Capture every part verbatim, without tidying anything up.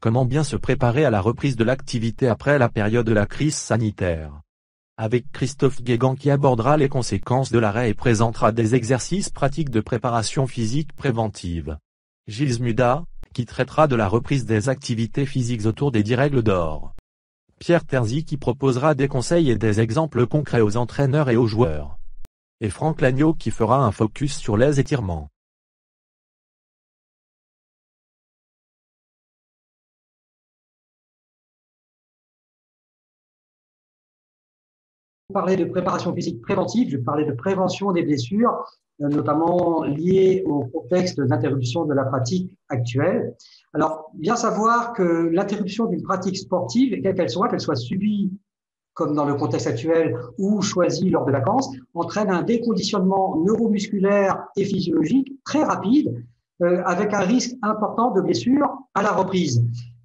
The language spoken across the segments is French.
Comment bien se préparer à la reprise de l'activité après la période de la crise sanitaire? Avec Christophe Guégan qui abordera les conséquences de l'arrêt et présentera des exercices pratiques de préparation physique préventive. Gilles Zmuda, qui traitera de la reprise des activités physiques autour des dix règles d'or. Pierre Terzi qui proposera des conseils et des exemples concrets aux entraîneurs et aux joueurs. Et Franck Lagneau qui fera un focus sur les étirements. Parler de préparation physique préventive, je vais parler de prévention des blessures, notamment liées au contexte d'interruption de la pratique actuelle. Alors, bien savoir que l'interruption d'une pratique sportive, quelle qu'elle soit, qu'elle soit subie comme dans le contexte actuel ou choisie lors de vacances, entraîne un déconditionnement neuromusculaire et physiologique très rapide, euh, avec un risque important de blessure à la reprise.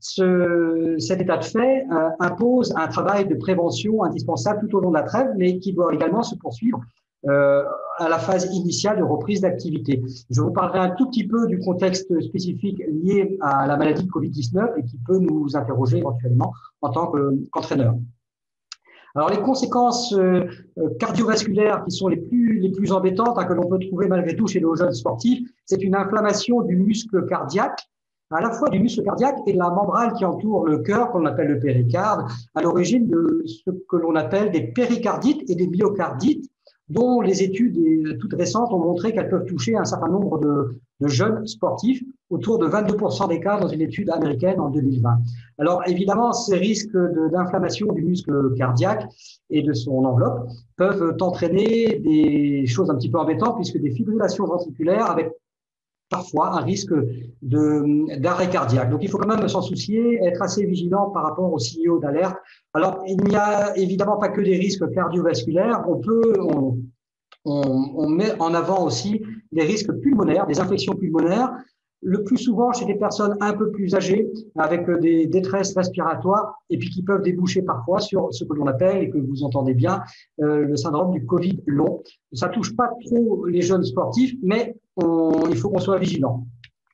Ce, cet état de fait euh, impose un travail de prévention indispensable tout au long de la trêve, mais qui doit également se poursuivre euh, à la phase initiale de reprise d'activité. Je vous parlerai un tout petit peu du contexte spécifique lié à la maladie de covid dix-neuf et qui peut nous interroger éventuellement en tant qu'entraîneur. Alors les conséquences euh, cardiovasculaires qui sont les plus les plus embêtantes, hein, que l'on peut trouver malgré tout chez nos jeunes sportifs, c'est une inflammation du muscle cardiaque, à la fois du muscle cardiaque et de la membrane qui entoure le cœur, qu'on appelle le péricarde, à l'origine de ce que l'on appelle des péricardites et des myocardites, dont les études toutes récentes ont montré qu'elles peuvent toucher un certain nombre de, de jeunes sportifs, autour de vingt-deux pour cent des cas dans une étude américaine en deux mille vingt. Alors évidemment, ces risques d'inflammation du muscle cardiaque et de son enveloppe peuvent entraîner des choses un petit peu embêtantes, puisque des fibrillations ventriculaires avec parfois un risque de, d'arrêt cardiaque. Donc, il faut quand même s'en soucier, être assez vigilant par rapport aux signaux d'alerte. Alors, il n'y a évidemment pas que des risques cardiovasculaires. On peut, on, on, on met en avant aussi des risques pulmonaires, des infections pulmonaires, le plus souvent chez des personnes un peu plus âgées, avec des détresses respiratoires, et puis qui peuvent déboucher parfois sur ce que l'on appelle, et que vous entendez bien, euh, le syndrome du Covid long. Ça touche pas trop les jeunes sportifs, mais on, il faut qu'on soit vigilant.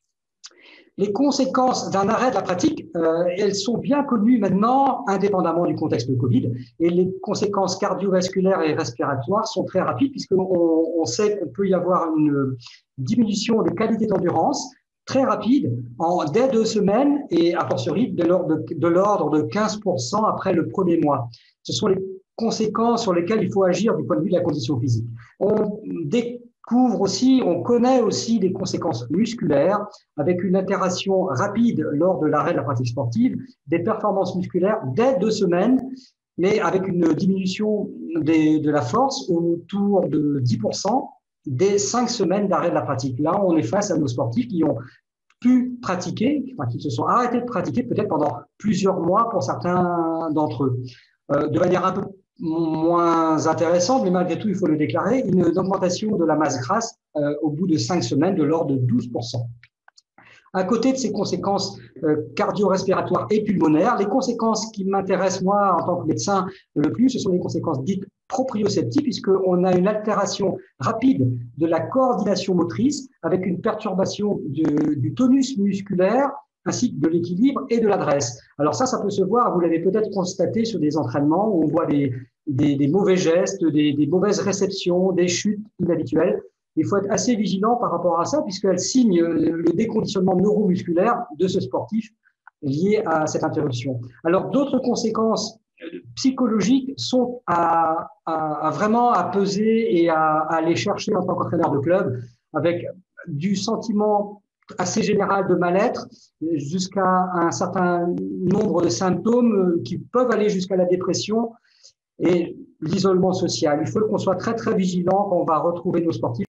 Les conséquences d'un arrêt de la pratique, euh, elles sont bien connues maintenant, indépendamment du contexte de Covid, et les conséquences cardiovasculaires et respiratoires sont très rapides, puisqu'on on sait qu'il peut y avoir une diminution de qualité d'endurance très rapide, en, dès deux semaines, et a fortiori de l'ordre de, de l'ordre de quinze pour cent après le premier mois. Ce sont les conséquences sur lesquelles il faut agir du point de vue de la condition physique. On découvre aussi, on connaît aussi des conséquences musculaires, avec une altération rapide lors de l'arrêt de la pratique sportive, des performances musculaires dès deux semaines, mais avec une diminution des, de la force autour de dix pour cent, dès cinq semaines d'arrêt de la pratique. Là, on est face à nos sportifs qui ont pu pratiquer, enfin, qui se sont arrêtés de pratiquer peut-être pendant plusieurs mois pour certains d'entre eux. Euh, de manière un peu moins intéressante, mais malgré tout, il faut le déclarer, une augmentation de la masse grasse euh, au bout de cinq semaines de l'ordre de douze pour cent. À côté de ces conséquences euh, cardio-respiratoires et pulmonaires, les conséquences qui m'intéressent, moi, en tant que médecin, le plus, ce sont les conséquences dites proprioceptives, puisqu'on a une altération rapide de la coordination motrice avec une perturbation de, du tonus musculaire ainsi que de l'équilibre et de l'adresse. Alors ça, ça peut se voir, vous l'avez peut-être constaté sur des entraînements où on voit des, des, des mauvais gestes, des, des mauvaises réceptions, des chutes inhabituelles. Il faut être assez vigilant par rapport à ça, puisqu'elle signe le déconditionnement neuromusculaire de ce sportif lié à cette interruption. Alors, d'autres conséquences psychologiques sont à, à, à vraiment à peser et à, à aller chercher en tant qu'entraîneur de club, avec du sentiment assez général de mal-être jusqu'à un certain nombre de symptômes qui peuvent aller jusqu'à la dépression et l'isolement social. Il faut qu'on soit très, très vigilant quand on va retrouver nos sportifs.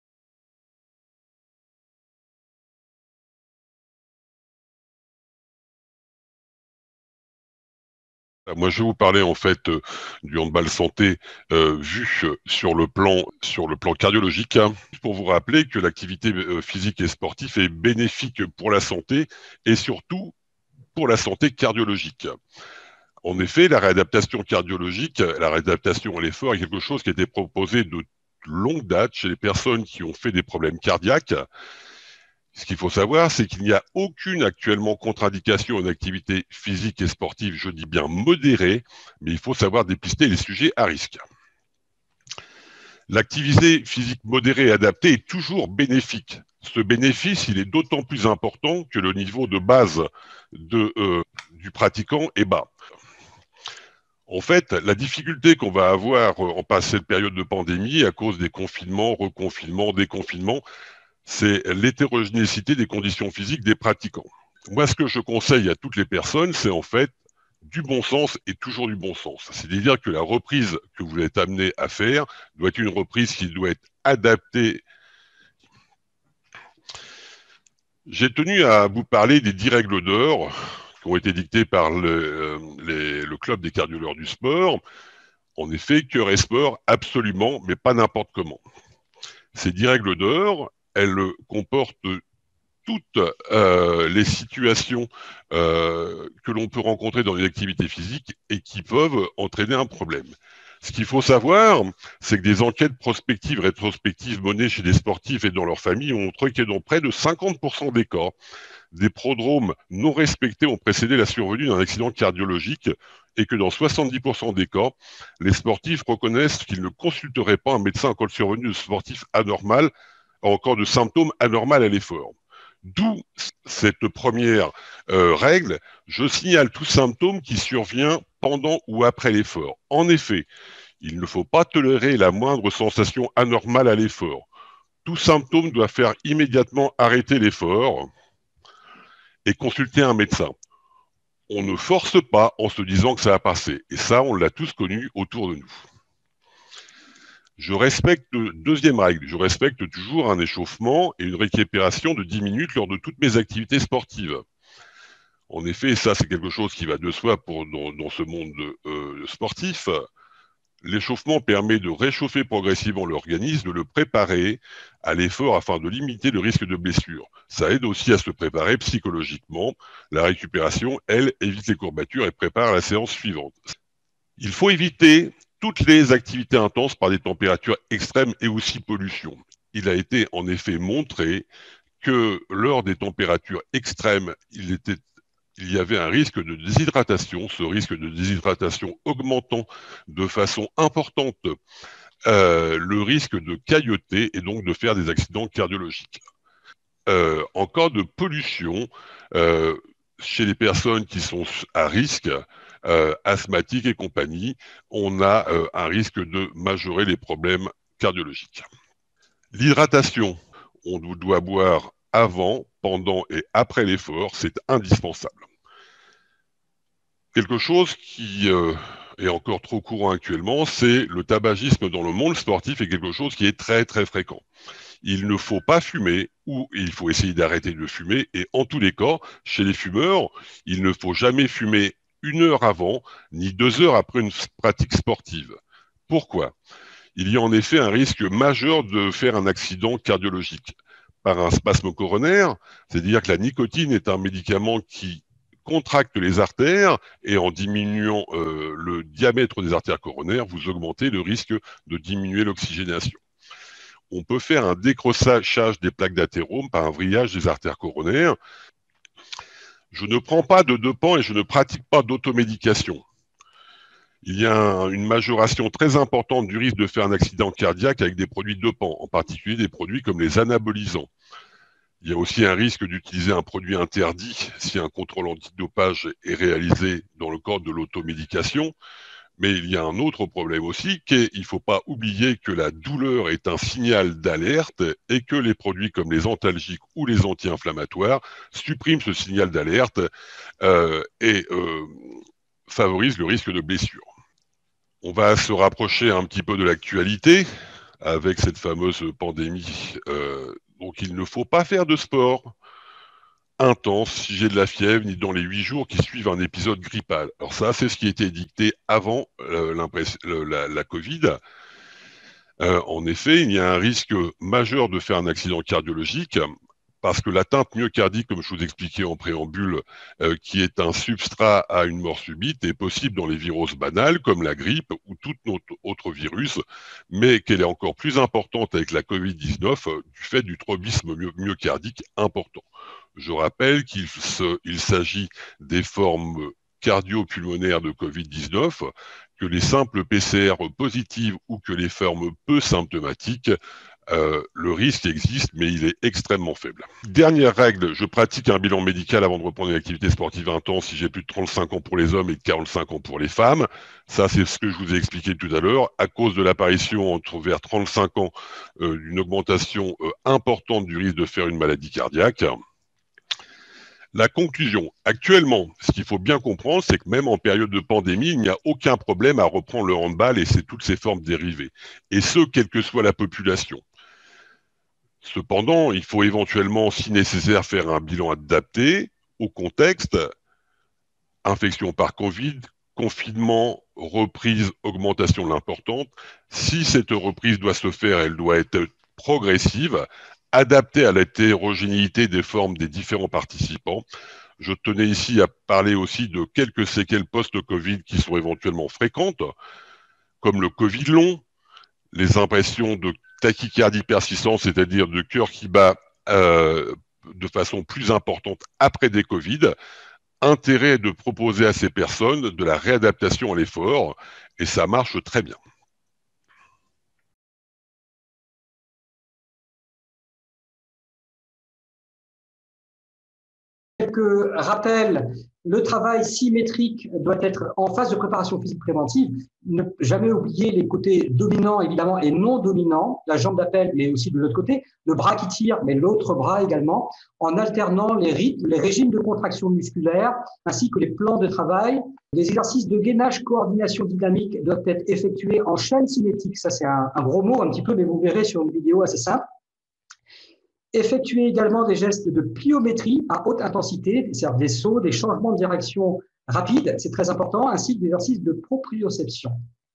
Moi, je vais vous parler en fait euh, du handball santé euh, vu euh, sur le plan sur le plan cardiologique, hein, pour vous rappeler que l'activité euh, physique et sportive est bénéfique pour la santé et surtout pour la santé cardiologique. En effet, la réadaptation cardiologique, la réadaptation à l'effort est quelque chose qui a été proposé de longue date chez les personnes qui ont fait des problèmes cardiaques. Ce qu'il faut savoir, c'est qu'il n'y a aucune actuellement contre-indication en activité physique et sportive, je dis bien modérée, mais il faut savoir dépister les sujets à risque. L'activité physique modérée et adaptée est toujours bénéfique. Ce bénéfice, il est d'autant plus important que le niveau de base de, euh, du pratiquant est bas. En fait, la difficulté qu'on va avoir en passant cette période de pandémie à cause des confinements, reconfinements, déconfinements, c'est l'hétérogénéité des conditions physiques des pratiquants. Moi, ce que je conseille à toutes les personnes, c'est en fait du bon sens et toujours du bon sens. C'est-à-dire que la reprise que vous êtes amené à faire doit être une reprise qui doit être adaptée. J'ai tenu à vous parler des dix règles d'or qui ont été dictées par le, euh, les, le club des cardiologues du sport. En effet, cœur et sport, absolument, mais pas n'importe comment. Ces dix règles d'or, elles comportent toutes euh, les situations euh, que l'on peut rencontrer dans les activités physiques et qui peuvent entraîner un problème. Ce qu'il faut savoir, c'est que des enquêtes prospectives, rétrospectives menées chez des sportifs et dans leurs familles ont montré que dans près de cinquante pour cent des cas, des prodromes non respectés ont précédé la survenue d'un accident cardiologique et que dans soixante-dix pour cent des cas, les sportifs reconnaissent qu'ils ne consulteraient pas un médecin en cas de survenue de sportif anormal, encore de symptômes anormaux à l'effort. D'où cette première euh, règle, je signale tout symptôme qui survient pendant ou après l'effort. En effet, il ne faut pas tolérer la moindre sensation anormale à l'effort. Tout symptôme doit faire immédiatement arrêter l'effort et consulter un médecin. On ne force pas en se disant que ça va passer. Et ça, on l'a tous connu autour de nous. Je respecte, deuxième règle, je respecte toujours un échauffement et une récupération de dix minutes lors de toutes mes activités sportives. En effet, ça c'est quelque chose qui va de soi pour, dans, dans ce monde euh, sportif. L'échauffement permet de réchauffer progressivement l'organisme, de le préparer à l'effort afin de limiter le risque de blessure. Ça aide aussi à se préparer psychologiquement. La récupération, elle, évite les courbatures et prépare la séance suivante. Il faut éviter toutes les activités intenses par des températures extrêmes et aussi pollution. Il a été en effet montré que lors des températures extrêmes, il, était, il y avait un risque de déshydratation, ce risque de déshydratation augmentant de façon importante euh, le risque de cailloter et donc de faire des accidents cardiologiques. Euh, en cas de pollution, euh, chez les personnes qui sont à risque, Euh, asthmatiques et compagnie, on a euh, un risque de majorer les problèmes cardiologiques. L'hydratation, on doit boire avant, pendant et après l'effort, c'est indispensable. Quelque chose qui euh, est encore trop courant actuellement, c'est le tabagisme dans le monde sportif est quelque chose qui est très très fréquent. Il ne faut pas fumer ou il faut essayer d'arrêter de fumer et en tous les cas, chez les fumeurs, il ne faut jamais fumer une heure avant, ni deux heures après une pratique sportive. Pourquoi ? Il y a en effet un risque majeur de faire un accident cardiologique par un spasme coronaire, c'est-à-dire que la nicotine est un médicament qui contracte les artères et en diminuant euh, le diamètre des artères coronaires, vous augmentez le risque de diminuer l'oxygénation. On peut faire un décrochage des plaques d'athérome par un vrillage des artères coronaires. Je ne prends pas de dopants et je ne pratique pas d'automédication. Il y a un, une majoration très importante du risque de faire un accident cardiaque avec des produits dopants, en particulier des produits comme les anabolisants. Il y a aussi un risque d'utiliser un produit interdit si un contrôle antidopage est réalisé dans le cadre de l'automédication. Mais il y a un autre problème aussi, qu'il ne faut pas oublier que la douleur est un signal d'alerte et que les produits comme les antalgiques ou les anti-inflammatoires suppriment ce signal d'alerte euh, et euh, favorisent le risque de blessure. On va se rapprocher un petit peu de l'actualité avec cette fameuse pandémie. Euh, donc il ne faut pas faire de sport intense si j'ai de la fièvre, ni dans les huit jours qui suivent un épisode grippal. Alors ça, c'est ce qui était dicté avant euh, la, la Covid. Euh, en effet, il y a un risque majeur de faire un accident cardiologique parce que l'atteinte myocardique, comme je vous expliquais en préambule, euh, qui est un substrat à une mort subite, est possible dans les virus banals, comme la grippe ou tout autre virus, mais qu'elle est encore plus importante avec la covid dix-neuf euh, du fait du tropisme my myocardique important. Je rappelle qu'il il s'agit des formes cardio-pulmonaires de covid dix-neuf, que les simples P C R positives ou que les formes peu symptomatiques, euh, le risque existe, mais il est extrêmement faible. Dernière règle, je pratique un bilan médical avant de reprendre une activité sportive intense si j'ai plus de trente-cinq ans pour les hommes et de quarante-cinq ans pour les femmes. Ça, c'est ce que je vous ai expliqué tout à l'heure. À cause de l'apparition entre vers trente-cinq ans euh, d'une augmentation euh, importante du risque de faire une maladie cardiaque. La conclusion, actuellement, ce qu'il faut bien comprendre, c'est que même en période de pandémie, il n'y a aucun problème à reprendre le handball et c'est toutes ses formes dérivées. Et ce, quelle que soit la population. Cependant, il faut éventuellement, si nécessaire, faire un bilan adapté au contexte, infection par Covid, confinement, reprise, augmentation de l'importante. Si cette reprise doit se faire, elle doit être progressive, adaptée à l'hétérogénéité des formes des différents participants. Je tenais ici à parler aussi de quelques séquelles post-Covid qui sont éventuellement fréquentes, comme le Covid long, les impressions de tachycardie persistante, c'est-à-dire de cœur qui bat euh, de façon plus importante après des Covid. Intérêt de proposer à ces personnes de la réadaptation à l'effort, et ça marche très bien. Quelques rappels, le travail symétrique doit être en phase de préparation physique préventive. Ne jamais oublier les côtés dominants, évidemment, et non dominants, la jambe d'appel, mais aussi de l'autre côté, le bras qui tire, mais l'autre bras également, en alternant les rythmes, les régimes de contraction musculaire, ainsi que les plans de travail. Les exercices de gainage, coordination dynamique doivent être effectués en chaîne cinétique. Ça, c'est un, un gros mot, un petit peu, mais vous verrez sur une vidéo assez simple. Effectuer également des gestes de pliométrie à haute intensité, c'est-à-dire des sauts, des changements de direction rapides, c'est très important, ainsi que des exercices de proprioception.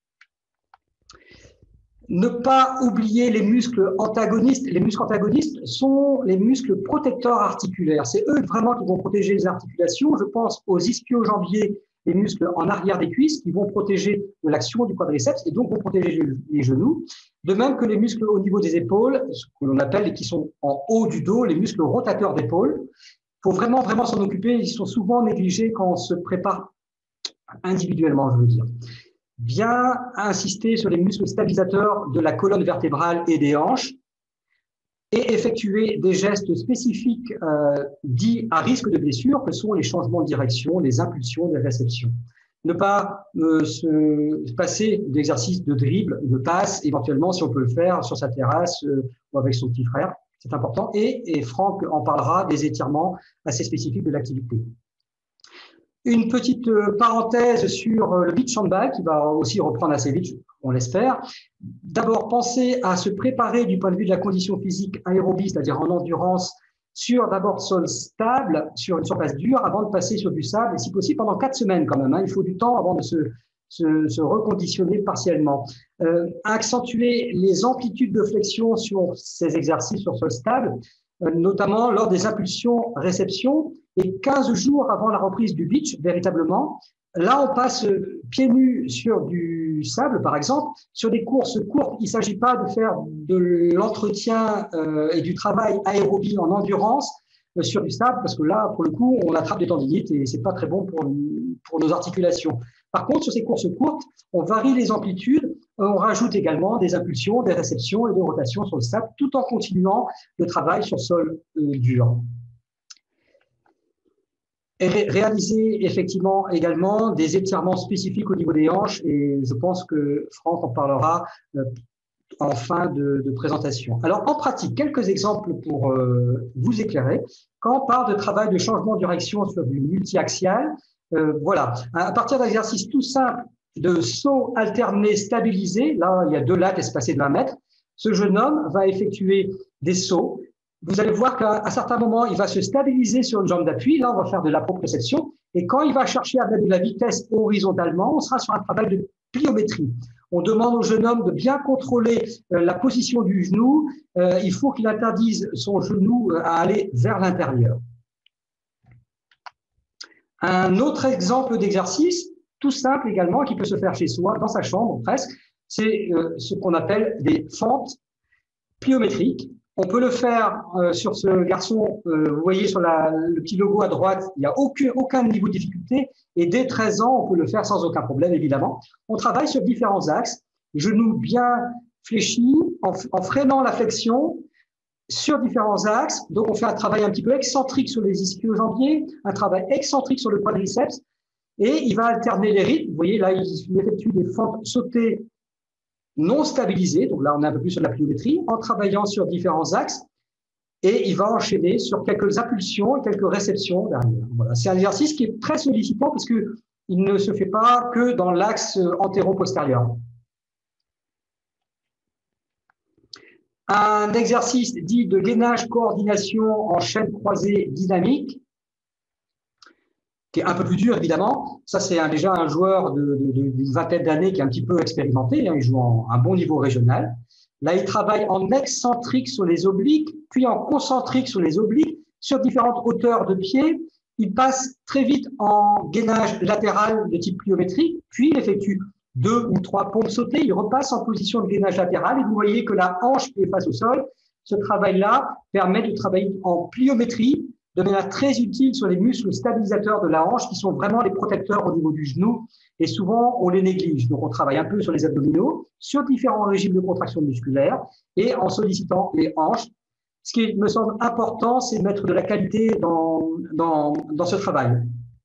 Ne pas oublier les muscles antagonistes. Les muscles antagonistes sont les muscles protecteurs articulaires. C'est eux vraiment qui vont protéger les articulations. Je pense aux ischio-jambiers, les muscles en arrière des cuisses qui vont protéger de l'action du quadriceps et donc vont protéger les genoux. De même que les muscles au niveau des épaules, ce que l'on appelle et qui sont en haut du dos, les muscles rotateurs d'épaule. Il faut vraiment, vraiment s'en occuper. Ils sont souvent négligés quand on se prépare individuellement, je veux dire. Bien insister sur les muscles stabilisateurs de la colonne vertébrale et des hanches et effectuer des gestes spécifiques euh, dits à risque de blessure, que sont les changements de direction, les impulsions, les réceptions. Ne pas euh, se passer d'exercices de dribble, de passe, éventuellement, si on peut le faire sur sa terrasse euh, ou avec son petit frère, c'est important. Et, et Franck en parlera des étirements assez spécifiques de l'activité. Une petite parenthèse sur le beach handball qui va aussi reprendre assez vite, on l'espère. D'abord, pensez à se préparer du point de vue de la condition physique aérobie, c'est-à-dire en endurance, sur d'abord sol stable, sur une surface dure, avant de passer sur du sable, et si possible pendant quatre semaines quand même. Hein. Il faut du temps avant de se, se, se reconditionner partiellement. Euh, accentuer les amplitudes de flexion sur ces exercices sur sol stable, euh, notamment lors des impulsions-réceptions, et quinze jours avant la reprise du beach, véritablement. Là, on passe pieds nus sur du sable, par exemple, sur des courses courtes. Il ne s'agit pas de faire de l'entretien euh, et du travail aérobie en endurance euh, sur du sable, parce que là, pour le coup, on attrape des tendinites et c'est pas très bon pour, pour nos articulations. Par contre, sur ces courses courtes, on varie les amplitudes, on rajoute également des impulsions, des réceptions et des rotations sur le sable, tout en continuant le travail sur sol euh, dur. Et réaliser effectivement également des étirements spécifiques au niveau des hanches, et je pense que Franck en parlera euh, en fin de, de présentation. Alors en pratique, quelques exemples pour euh, vous éclairer. Quand on parle de travail de changement de direction sur du multi-axial, euh, voilà, à partir d'exercices tout simples de saut alterné stabilisé, là il y a deux lattes espacées de vingt mètres, ce jeune homme va effectuer des sauts. Vous allez voir qu'à certains moments, il va se stabiliser sur une jambe d'appui. Là, on va faire de la proprioception. Et quand il va chercher à mettre de la vitesse horizontalement, on sera sur un travail de pliométrie. On demande au jeune homme de bien contrôler euh, la position du genou. Euh, il faut qu'il interdise son genou euh, à aller vers l'intérieur. Un autre exemple d'exercice, tout simple également, qui peut se faire chez soi, dans sa chambre presque, c'est euh, ce qu'on appelle des fentes pliométriques. On peut le faire euh, sur ce garçon, euh, vous voyez sur la, le petit logo à droite, il n'y a aucun, aucun niveau de difficulté, et dès treize ans, on peut le faire sans aucun problème, évidemment. On travaille sur différents axes, genoux bien fléchis, en, en freinant la flexion, sur différents axes. Donc, on fait un travail un petit peu excentrique sur les ischio-jambiers, un travail excentrique sur le quadriceps, et il va alterner les rythmes. Vous voyez, là, il effectue des fentes sautées non stabilisées. Donc là, on est un peu plus sur la pliométrie, en travaillant sur différents axes, et il va enchaîner sur quelques impulsions et quelques réceptions derrière. Voilà. C'est un exercice qui est très sollicitant parce qu'il ne se fait pas que dans l'axe antéro-postérieur. Un exercice dit de gainage coordination en chaîne croisée dynamique, qui est un peu plus dur évidemment. Ça, c'est un, déjà un joueur d'une vingtaine d'années qui est un petit peu expérimenté, hein, il joue en un bon niveau régional. Là, il travaille en excentrique sur les obliques, puis en concentrique sur les obliques, sur différentes hauteurs de pied. Il passe très vite en gainage latéral de type pliométrique, puis il effectue deux ou trois pompes sautées, il repasse en position de gainage latéral et vous voyez que la hanche qui est face au sol, ce travail-là permet de travailler en pliométrie de manière très utile sur les muscles stabilisateurs de la hanche qui sont vraiment les protecteurs au niveau du genou et souvent on les néglige. Donc on travaille un peu sur les abdominaux, sur différents régimes de contraction musculaire et en sollicitant les hanches. Ce qui me semble important, c'est de mettre de la qualité dans, dans, dans ce travail.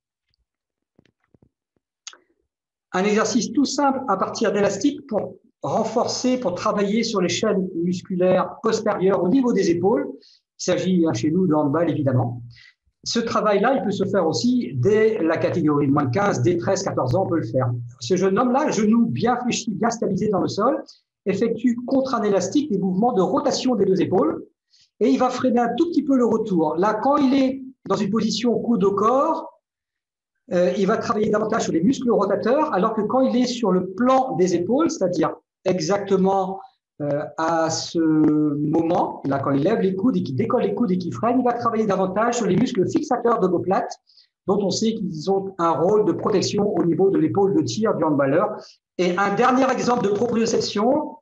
Un exercice tout simple à partir d'élastiques pour renforcer, pour travailler sur les chaînes musculaires postérieures au niveau des épaules. Il s'agit chez nous de handball, évidemment. Ce travail-là, il peut se faire aussi dès la catégorie de moins de quinze, dès treize quatorze ans, on peut le faire. Ce jeune homme-là, genou bien fléchi, bien stabilisé dans le sol, effectue contre un élastique des mouvements de rotation des deux épaules et il va freiner un tout petit peu le retour. Là, quand il est dans une position coude au corps, Euh, il va travailler davantage sur les muscles rotateurs, alors que quand il est sur le plan des épaules, c'est-à-dire exactement euh, à ce moment, là, quand il lève les coudes et qu'il décolle les coudes et qu'il freine, il va travailler davantage sur les muscles fixateurs d'omoplate, dont on sait qu'ils ont un rôle de protection au niveau de l'épaule de tir du handballeur. Et un dernier exemple de proprioception,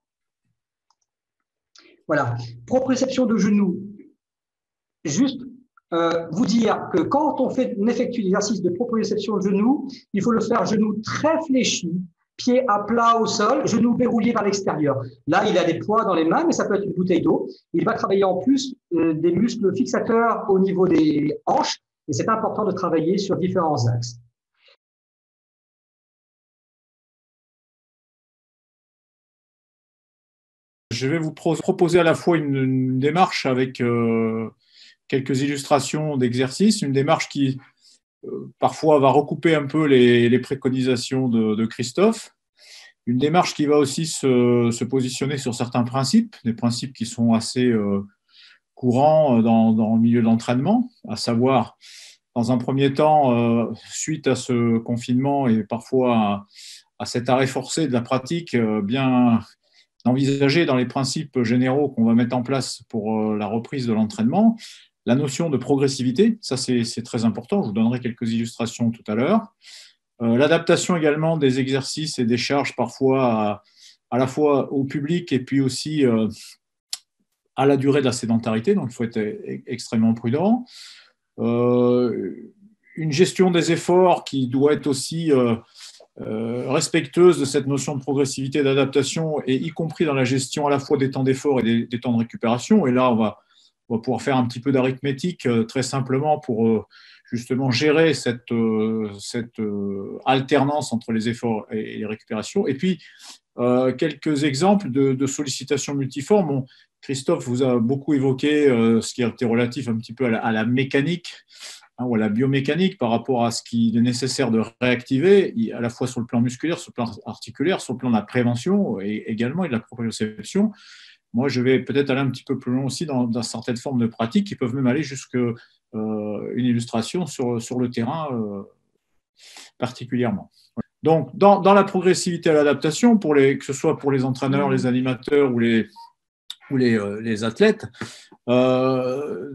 voilà, proprioception de genou, juste Euh, vous dire que quand on fait, on effectue l'exercice de proprioception de genou, il faut le faire genou très fléchi, pied à plat au sol, genou verrouillé vers l'extérieur. Là, il a des poids dans les mains, mais ça peut être une bouteille d'eau. Il va travailler en plus euh, des muscles fixateurs au niveau des hanches, et c'est important de travailler sur différents axes. Je vais vous proposer à la fois une, une démarche avec euh, quelques illustrations d'exercices, une démarche qui euh, parfois va recouper un peu les, les préconisations de, de Christophe, une démarche qui va aussi se, se positionner sur certains principes, des principes qui sont assez euh, courants dans, dans le milieu de l'entraînement, à savoir, dans un premier temps, euh, suite à ce confinement et parfois à, à cet arrêt forcé de la pratique, euh, bien d'envisager dans les principes généraux qu'on va mettre en place pour euh, la reprise de l'entraînement, la notion de progressivité, ça c'est, c'est très important, je vous donnerai quelques illustrations tout à l'heure. Euh, l'adaptation également des exercices et des charges parfois à, à la fois au public et puis aussi euh, à la durée de la sédentarité, donc il faut être extrêmement prudent. Euh, une gestion des efforts qui doit être aussi euh, euh, respectueuse de cette notion de progressivité, d'adaptation, et y compris dans la gestion à la fois des temps d'effort et des, des temps de récupération. Et là, on va On va pouvoir faire un petit peu d'arithmétique euh, très simplement pour euh, justement gérer cette, euh, cette euh, alternance entre les efforts et, et les récupérations. Et puis, euh, quelques exemples de, de sollicitations multiformes. Bon, Christophe vous a beaucoup évoqué euh, ce qui était relatif un petit peu à la, à la mécanique hein, ou à la biomécanique par rapport à ce qu'il est nécessaire de réactiver, à la fois sur le plan musculaire, sur le plan articulaire, sur le plan de la prévention et également et de la proprioception. Moi, je vais peut-être aller un petit peu plus loin aussi dans, dans certaines formes de pratiques qui peuvent même aller jusqu'à euh, une illustration sur, sur le terrain euh, particulièrement. Donc, dans, dans la progressivité à l'adaptation, pour les, que ce soit pour les entraîneurs, les animateurs ou les, ou les, euh, les athlètes, euh,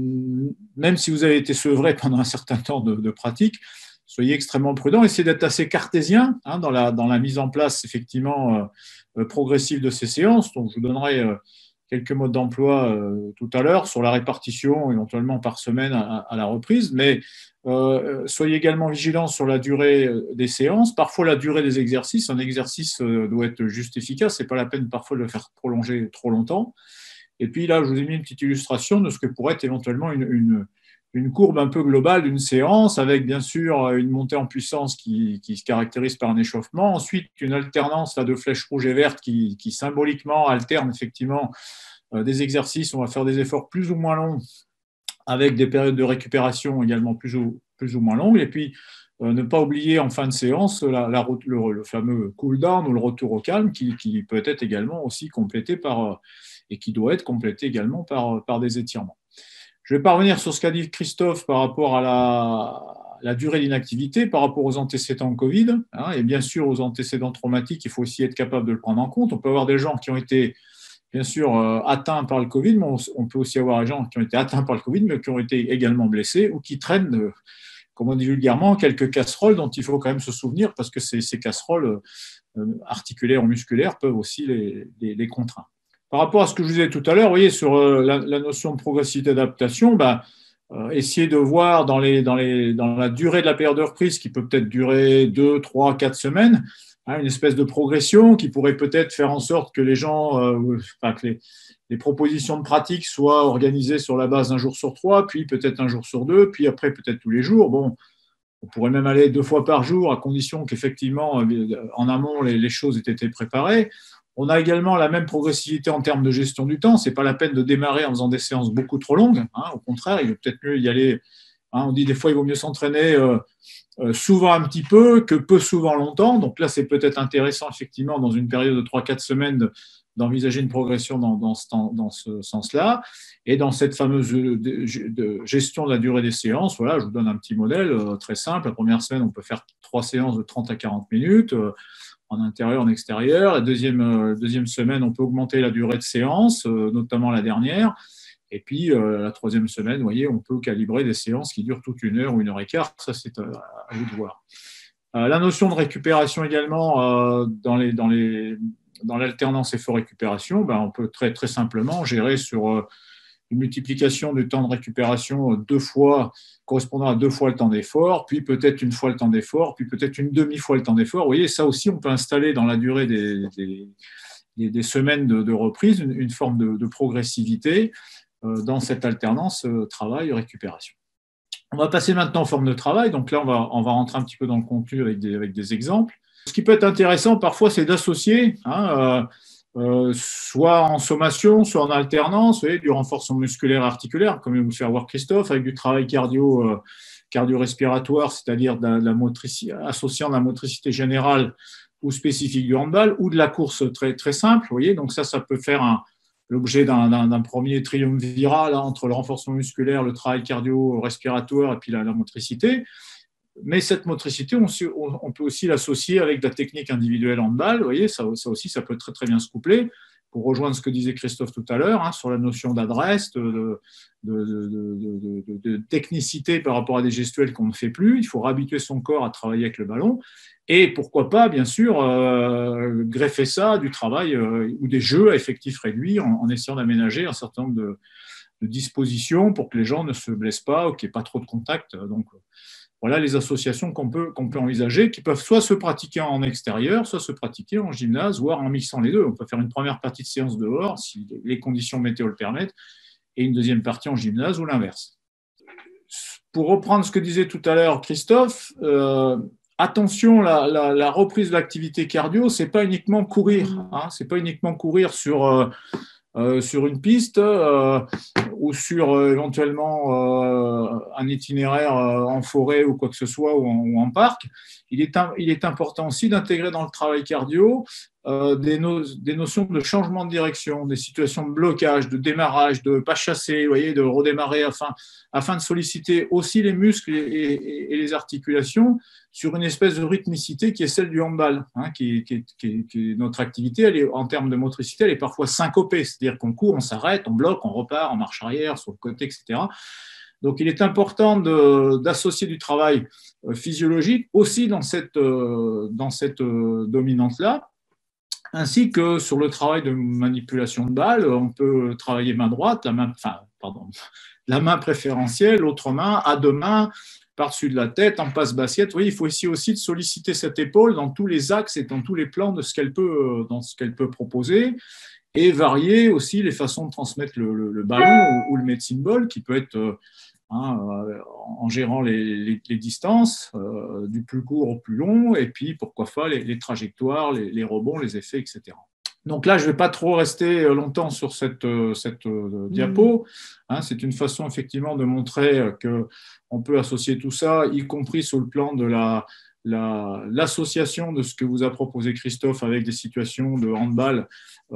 même si vous avez été sevré pendant un certain temps de, de pratique, soyez extrêmement prudents. Essayez d'être assez cartésien hein, dans, la, dans la mise en place effectivement euh, progressive de ces séances. Donc, je vous donnerai euh, quelques modes d'emploi euh, tout à l'heure sur la répartition, éventuellement par semaine à, à la reprise. Mais euh, soyez également vigilants sur la durée des séances. Parfois, la durée des exercices. Un exercice euh, doit être juste efficace. Ce n'est pas la peine parfois de le faire prolonger trop longtemps. Et puis là, je vous ai mis une petite illustration de ce que pourrait être éventuellement une, une, une courbe un peu globale d'une séance, avec bien sûr une montée en puissance qui, qui se caractérise par un échauffement. Ensuite, une alternance là, de flèches rouges et vertes qui, qui symboliquement alterne effectivement euh, des exercices. On va faire des efforts plus ou moins longs, avec des périodes de récupération également plus ou, plus ou moins longues. Et puis, euh, ne pas oublier en fin de séance la, la, le, le fameux cool-down ou le retour au calme qui, qui peut être également aussi complété par, et qui doit être complété également par, par des étirements. Je vais pas revenir sur ce qu'a dit Christophe par rapport à la, la durée d'inactivité, par rapport aux antécédents Covid, hein, et bien sûr aux antécédents traumatiques, il faut aussi être capable de le prendre en compte. On peut avoir des gens qui ont été bien sûr euh, atteints par le Covid, mais on, on peut aussi avoir des gens qui ont été atteints par le Covid, mais qui ont été également blessés ou qui traînent, euh, comme on dit vulgairement, quelques casseroles dont il faut quand même se souvenir parce que ces, ces casseroles euh, articulaires ou musculaires peuvent aussi les, les, les contraindre. Par rapport à ce que je vous disais tout à l'heure, vous voyez, sur euh, la, la notion de progressivité d'adaptation, ben, euh, essayez de voir dans, les, dans, les, dans la durée de la période de reprise, qui peut peut-être durer deux, trois, quatre semaines, hein, une espèce de progression qui pourrait peut-être faire en sorte que les gens, euh, enfin, que les, les propositions de pratique soient organisées sur la base d'un jour sur trois, puis peut-être un jour sur deux, puis après peut-être tous les jours. Bon, on pourrait même aller deux fois par jour, à condition qu'effectivement, en amont, les, les choses aient été préparées. On a également la même progressivité en termes de gestion du temps. Ce n'est pas la peine de démarrer en faisant des séances beaucoup trop longues. Hein. Au contraire, il vaut peut-être mieux y aller. Hein, on dit des fois, il vaut mieux s'entraîner euh, euh, souvent un petit peu que peu souvent longtemps. Donc là, c'est peut-être intéressant, effectivement, dans une période de trois quatre semaines, de, d'envisager une progression dans, dans, ce, dans ce sens-là. Et dans cette fameuse de, de, de gestion de la durée des séances, voilà, je vous donne un petit modèle euh, très simple. La première semaine, on peut faire trois séances de trente à quarante minutes. Euh, en intérieur, en extérieur. La deuxième, euh, deuxième semaine, on peut augmenter la durée de séance, euh, notamment la dernière. Et puis, euh, la troisième semaine, vous voyez, on peut calibrer des séances qui durent toute une heure ou une heure et quart. Ça, c'est à, à vous de voir. Euh, la notion de récupération également, euh, dans, les, dans, les, dans l'alternance effort-récupération, ben, on peut très, très simplement gérer sur euh, une multiplication du temps de récupération deux fois, correspondant à deux fois le temps d'effort, puis peut-être une fois le temps d'effort, puis peut-être une demi-fois le temps d'effort. Vous voyez, ça aussi, on peut installer dans la durée des, des, des semaines de, de reprise une, une forme de, de progressivité euh, dans cette alternance euh, travail-récupération. On va passer maintenant en forme de travail. Donc là, on va, on va rentrer un petit peu dans le contenu avec des, avec des exemples. Ce qui peut être intéressant parfois, c'est d'associer hein, euh, Euh, soit en sommation, soit en alternance, vous voyez, du renforcement musculaire et articulaire, comme vous le faire voir Christophe, avec du travail cardio, euh, cardio-respiratoire, c'est-à-dire de la motricité, associant la motricité générale ou spécifique du handball, ou de la course très, très simple. Vous voyez, donc ça, ça peut faire un, l'objet d'un, d'un, d'un premier triumvirat là, entre le renforcement musculaire, le travail cardio-respiratoire et puis la, la motricité. Mais cette motricité, on, on peut aussi l'associer avec de la technique individuelle handball. Vous voyez, ça, ça aussi, ça peut très, très bien se coupler. Pour rejoindre ce que disait Christophe tout à l'heure, hein, sur la notion d'adresse, de, de, de, de, de, de technicité par rapport à des gestuels qu'on ne fait plus. Il faut réhabituer son corps à travailler avec le ballon. Et pourquoi pas, bien sûr, euh, greffer ça à du travail euh, ou des jeux à effectif réduit en, en essayant d'aménager un certain nombre de, de dispositions pour que les gens ne se blessent pas ou qu'il n'y ait pas trop de contact. Donc, voilà les associations qu'on peut, qu'on peut envisager, qui peuvent soit se pratiquer en extérieur, soit se pratiquer en gymnase, voire en mixant les deux. On peut faire une première partie de séance dehors, si les conditions météo le permettent, et une deuxième partie en gymnase ou l'inverse. Pour reprendre ce que disait tout à l'heure Christophe, euh, attention, la, la, la reprise de l'activité cardio, ce n'est pas uniquement courir. Hein, ce n'est pas uniquement courir sur... Euh, Euh, sur une piste, euh, ou sur euh, éventuellement euh, un itinéraire euh, en forêt ou quoi que ce soit, ou en, ou en parc, il est, un, il est important aussi d'intégrer dans le travail cardio euh, des, no des notions de changement de direction, des situations de blocage, de démarrage, de pas chasser, vous voyez, de redémarrer afin, afin de solliciter aussi les muscles et, et, et les articulations sur une espèce de rythmicité qui est celle du handball, hein, qui, qui, qui, qui notre activité, elle est, en termes de motricité, elle est parfois syncopée, c'est-à-dire qu'on court, on s'arrête, on bloque, on repart, on marche arrière, sur le côté, et cetera. Donc, il est important d'associer du travail physiologique aussi dans cette, dans cette dominante-là, ainsi que sur le travail de manipulation de balle. On peut travailler main droite, la main, enfin, pardon, la main préférentielle, l'autre main, à deux mains, par-dessus de la tête, en passe bassiette. Oui, il faut essayer aussi de solliciter cette épaule dans tous les axes et dans tous les plans de ce qu'elle peut, dans ce qu'elle peut proposer, et varier aussi les façons de transmettre le, le, le ballon ou, ou le medicine ball, qui peut être hein, en gérant les, les, les distances, euh, du plus court au plus long, et puis pourquoi pas les, les trajectoires, les, les rebonds, les effets, et cetera. Donc là, je ne vais pas trop rester longtemps sur cette, cette mmh. diapo. Hein, c'est une façon effectivement de montrer qu'on peut associer tout ça, y compris sur le plan de la, la, l'association de ce que vous a proposé Christophe avec des situations de handball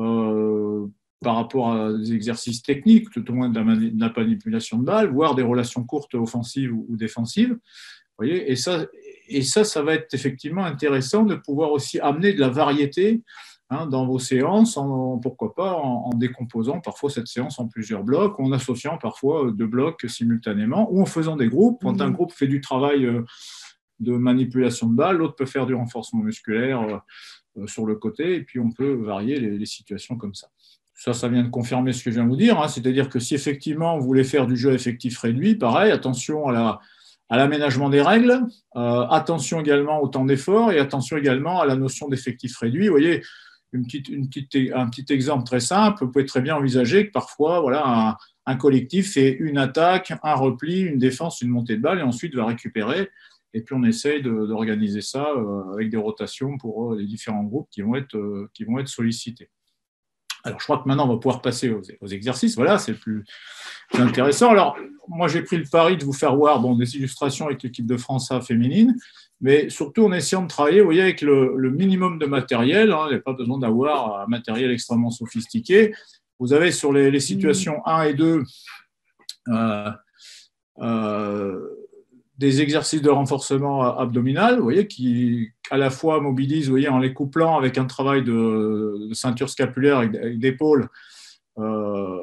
euh, par rapport à des exercices techniques, tout au moins de la, mani- de la manipulation de balle, voire des relations courtes offensives ou, ou défensives. Vous voyez, et ça, et ça, ça va être effectivement intéressant de pouvoir aussi amener de la variété hein, dans vos séances, en, pourquoi pas en, en décomposant parfois cette séance en plusieurs blocs, ou en associant parfois deux blocs simultanément, ou en faisant des groupes. Quand un groupe fait du travail de manipulation de balle, l'autre peut faire du renforcement musculaire sur le côté, et puis on peut varier les, les situations comme ça. Ça, ça vient de confirmer ce que je viens de vous dire, hein, c'est-à-dire que si effectivement vous voulez faire du jeu effectif réduit, pareil, attention à la à l'aménagement des règles, euh, attention également au temps d'effort et attention également à la notion d'effectif réduit. Vous voyez, une petite, une petite, un petit exemple très simple, vous pouvez très bien envisager que parfois, voilà, un, un collectif fait une attaque, un repli, une défense, une montée de balle et ensuite va récupérer. Et puis on essaye d'organiser ça euh, avec des rotations pour euh, les différents groupes qui vont être, euh, qui vont être sollicités. Alors, je crois que maintenant, on va pouvoir passer aux, aux exercices. Voilà, c'est plus, plus intéressant. Alors, moi, j'ai pris le pari de vous faire voir bon, des illustrations avec l'équipe de France A féminine, mais surtout en essayant de travailler, vous voyez, avec le, le minimum de matériel. Hein, il n'y a pas besoin d'avoir un matériel extrêmement sophistiqué. Vous avez sur les, les situations un et deux euh, euh, des exercices de renforcement abdominal, vous voyez, qui à la fois mobilisent, vous voyez, en les couplant avec un travail de, de ceinture scapulaire avec d'épaule, euh,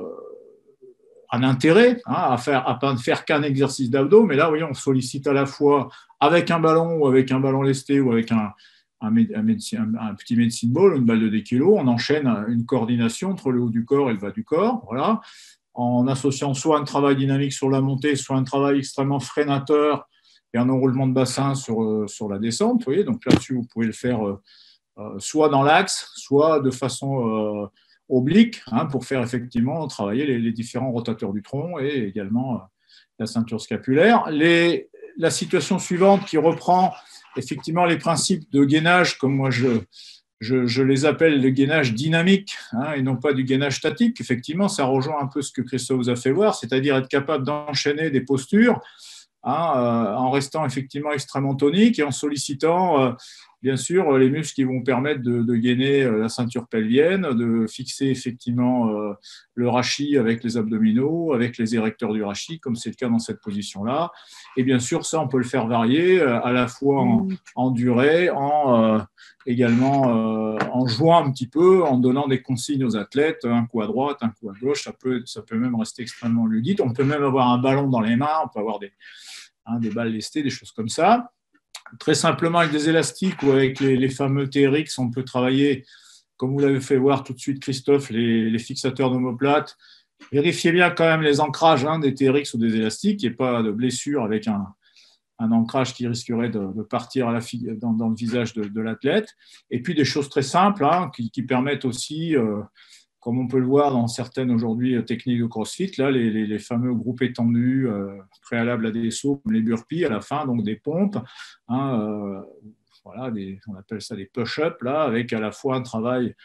un intérêt hein, à faire, à ne faire qu'un exercice d'abdos, mais là, vous voyez, on sollicite à la fois avec un ballon ou avec un ballon lesté ou avec un, un, un, médecine, un, un petit medicine ball, une balle de dix kilos, on enchaîne une coordination entre le haut du corps et le bas du corps, voilà, en associant soit un travail dynamique sur la montée, soit un travail extrêmement freinateur et un enroulement de bassin sur, sur la descente. Vous voyez, donc là-dessus, vous pouvez le faire euh, soit dans l'axe, soit de façon euh, oblique, hein, pour faire effectivement travailler les, les différents rotateurs du tronc et également euh, la ceinture scapulaire. Les, la situation suivante qui reprend effectivement les principes de gainage, comme moi je, je, je les appelle le gainage dynamique hein, et non pas du gainage statique. Effectivement, ça rejoint un peu ce que Christophe vous a fait voir, c'est-à-dire être capable d'enchaîner des postures Hein, euh, en restant effectivement extrêmement tonique et en sollicitant euh, bien sûr les muscles qui vont permettre de, de gainer euh, la ceinture pelvienne, de fixer effectivement euh, le rachis avec les abdominaux, avec les érecteurs du rachis, comme c'est le cas dans cette position-là. Et bien sûr, ça, on peut le faire varier euh, à la fois en, en durée, en, euh, également euh, en jouant un petit peu, en donnant des consignes aux athlètes, un coup à droite, un coup à gauche, ça peut, ça peut même rester extrêmement ludique. On peut même avoir un ballon dans les mains, on peut avoir des Hein, des balles lestées, des choses comme ça. Très simplement, avec des élastiques ou avec les, les fameux T R X, on peut travailler, comme vous l'avez fait voir tout de suite, Christophe, les, les fixateurs d'omoplates. Vérifiez bien quand même les ancrages hein, des T R X ou des élastiques, qu'il n'y ait pas de blessure avec un, un ancrage qui risquerait de, de partir à la, dans, dans le visage de, de l'athlète. Et puis des choses très simples hein, qui, qui permettent aussi... Euh, comme on peut le voir dans certaines aujourd'hui techniques de CrossFit, là, les, les, les fameux groupes étendus euh, préalables à des sauts, comme les burpees à la fin, donc des pompes, hein, euh, voilà, des, on appelle ça des push-ups, là, avec à la fois un travail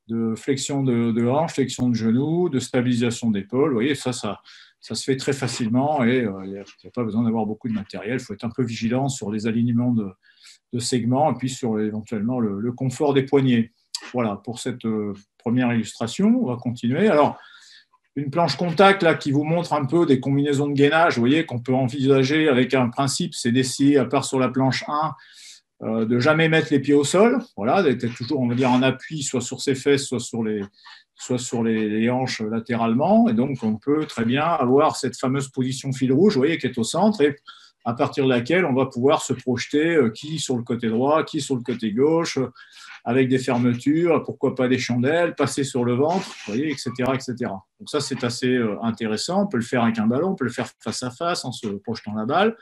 de flexion de, de hanche, flexion de genou, de stabilisation d'épaule. Vous voyez, ça, ça, ça se fait très facilement et il euh, n'y a, a pas besoin d'avoir beaucoup de matériel. Il faut être un peu vigilant sur les alignements de, de segments et puis sur éventuellement le, le confort des poignets. Voilà pour cette euh, première illustration. On va continuer. Alors, une planche contact là, qui vous montre un peu des combinaisons de gainage, vous voyez, qu'on peut envisager avec un principe, c'est d'essayer, à part sur la planche un, euh, de jamais mettre les pieds au sol, voilà, d'être toujours, on va dire, en appui, soit sur ses fesses, soit sur les, soit sur les, les hanches latéralement. Et donc, on peut très bien avoir cette fameuse position fil rouge, vous voyez, qui est au centre, et à partir de laquelle on va pouvoir se projeter, euh, qui sur le côté droit, qui sur le côté gauche, euh, avec des fermetures, pourquoi pas des chandelles, passer sur le ventre, vous voyez, et cetera, et cetera. Donc ça, c'est assez euh, intéressant. On peut le faire avec un ballon, on peut le faire face à face en se projetant la balle.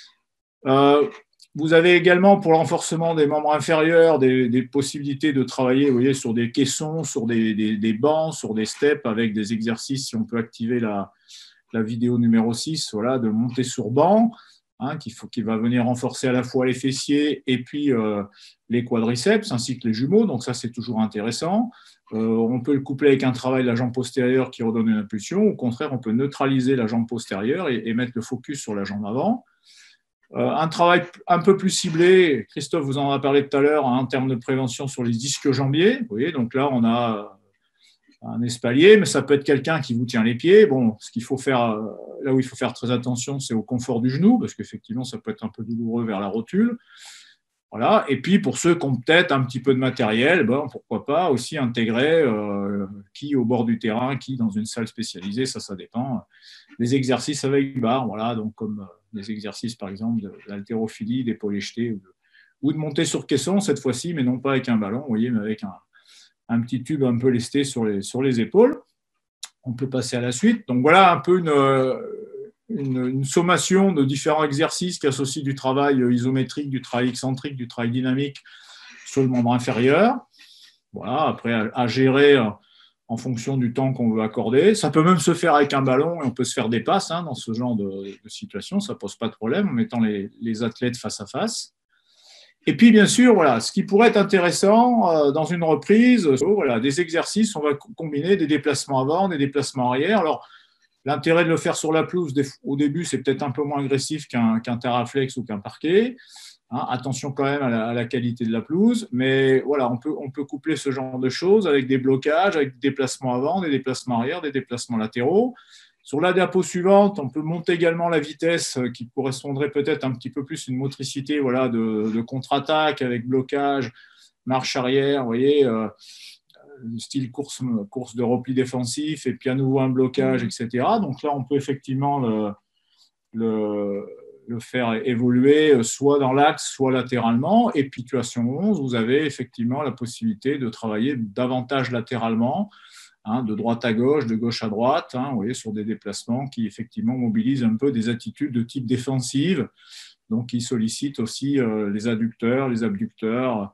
Euh, vous avez également, pour le renforcement des membres inférieurs, des, des possibilités de travailler, vous voyez, sur des caissons, sur des, des, des bancs, sur des steps, avec des exercices, si on peut activer la, la vidéo numéro six, voilà, de monter sur banc. Hein, qui, faut, qui va venir renforcer à la fois les fessiers et puis euh, les quadriceps ainsi que les jumeaux, donc ça c'est toujours intéressant. Euh, on peut le coupler avec un travail de la jambe postérieure qui redonne une impulsion, au contraire on peut neutraliser la jambe postérieure et, et mettre le focus sur la jambe avant. Euh, un travail un peu plus ciblé, Christophe vous en a parlé tout à l'heure, hein, en termes de prévention sur les disques jambiers, vous voyez, donc là on a un espalier, mais ça peut être quelqu'un qui vous tient les pieds. Bon, ce qu'il faut faire, là où il faut faire très attention, c'est au confort du genou, parce qu'effectivement, ça peut être un peu douloureux vers la rotule. Voilà. Et puis, pour ceux qui ont peut-être un petit peu de matériel, ben, pourquoi pas aussi intégrer euh, qui au bord du terrain, qui dans une salle spécialisée, ça, ça dépend. Des exercices avec barre, voilà, donc comme des exercices, par exemple, d'haltérophilie, d'épaulé jeté, ou de, ou de monter sur caisson, cette fois-ci, mais non pas avec un ballon, vous voyez, mais avec un un petit tube un peu lesté sur les, sur les épaules. On peut passer à la suite. Donc voilà un peu une, une, une sommation de différents exercices qui associent du travail isométrique, du travail excentrique, du travail dynamique sur le membre inférieur. Voilà, après à, à gérer en fonction du temps qu'on veut accorder. Ça peut même se faire avec un ballon et on peut se faire des passes hein, dans ce genre de, de situation. Ça ne pose pas de problème en mettant les, les athlètes face à face. Et puis, bien sûr, voilà, ce qui pourrait être intéressant euh, dans une reprise, euh, voilà, des exercices, on va combiner des déplacements avant, des déplacements arrière. Alors, l'intérêt de le faire sur la pelouse, au début, c'est peut-être un peu moins agressif qu'un qu'un Terraflex ou qu'un parquet. Hein, attention quand même à la, à la qualité de la pelouse. Mais voilà, on peut, on peut coupler ce genre de choses avec des blocages, avec des déplacements avant, des déplacements arrière, des déplacements latéraux. Sur la diapo suivante, on peut monter également la vitesse qui correspondrait peut-être un petit peu plus à une motricité voilà, de, de contre-attaque avec blocage, marche arrière, vous voyez, euh, style course, course de repli défensif et puis à nouveau un blocage, et cetera. Donc là, on peut effectivement le, le, le faire évoluer soit dans l'axe, soit latéralement. Et puis, situation onze, vous avez effectivement la possibilité de travailler davantage latéralement, Hein, de droite à gauche, de gauche à droite, hein, vous voyez, sur des déplacements qui effectivement mobilisent un peu des attitudes de type défensive, donc qui sollicitent aussi euh, les adducteurs, les abducteurs.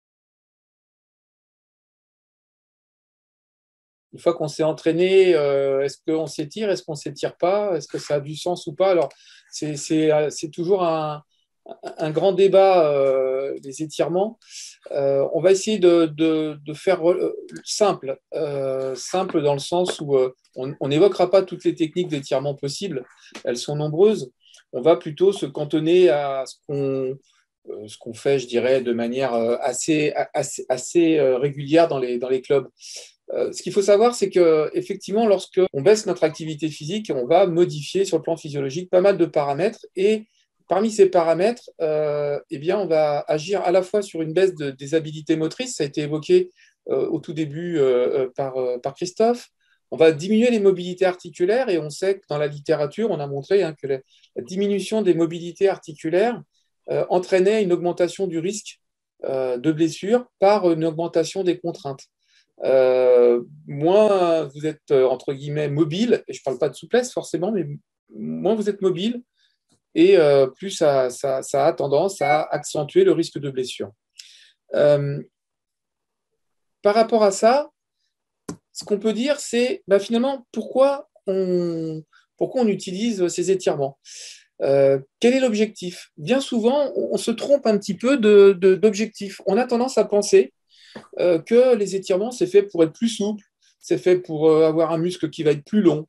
Une fois qu'on s'est entraîné, euh, est-ce qu'on s'étire, est-ce qu'on ne s'étire pas, est-ce que ça a du sens ou pas? Alors, c'est, c'est, c'est toujours un, un grand débat, euh, les étirements. Euh, on va essayer de, de, de faire euh, simple, euh, simple dans le sens où euh, on n'évoquera pas toutes les techniques d'étirement possibles, elles sont nombreuses. On va plutôt se cantonner à ce qu'on, euh, ce qu'on fait, je dirais, de manière assez, assez, assez régulière dans les, dans les clubs. Euh, ce qu'il faut savoir, c'est qu'effectivement, lorsqu'on baisse notre activité physique, on va modifier sur le plan physiologique pas mal de paramètres et parmi ces paramètres, euh, eh bien, on va agir à la fois sur une baisse de, des habilités motrices, ça a été évoqué euh, au tout début euh, par, euh, par Christophe. On va diminuer les mobilités articulaires et on sait que dans la littérature, on a montré hein, que la, la diminution des mobilités articulaires euh, entraînait une augmentation du risque euh, de blessure par une augmentation des contraintes. Euh, moins vous êtes entre guillemets mobile, et je ne parle pas de souplesse forcément, mais moins vous êtes mobile, et euh, plus ça, ça, ça a tendance à accentuer le risque de blessure. Euh, par rapport à ça, ce qu'on peut dire, c'est bah, finalement pourquoi on, pourquoi on utilise ces étirements. Euh, quel est l'objectif? Bien souvent, on, on se trompe un petit peu de, de, d'objectif. On a tendance à penser euh, que les étirements, c'est fait pour être plus souple, c'est fait pour euh, avoir un muscle qui va être plus long.